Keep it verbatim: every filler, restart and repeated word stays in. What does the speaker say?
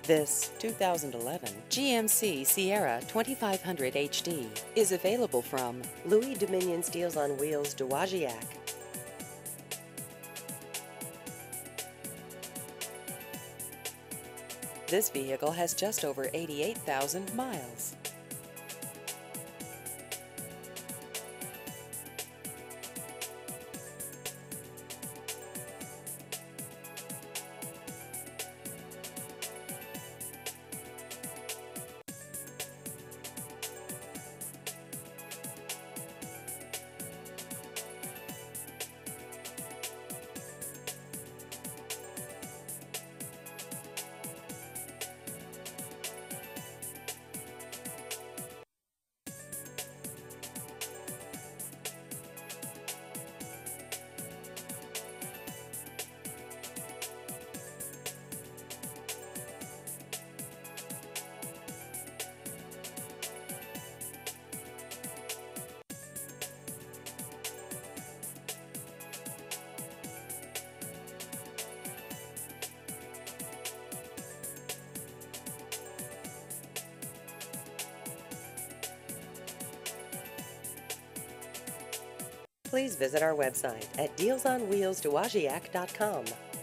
This two thousand eleven G M C Sierra twenty-five hundred H D is available from Louis Dominion Deals on Wheels Dowagiac. This vehicle has just over eighty-eight thousand miles. Please visit our website at deals on wheels dowagiac dot com.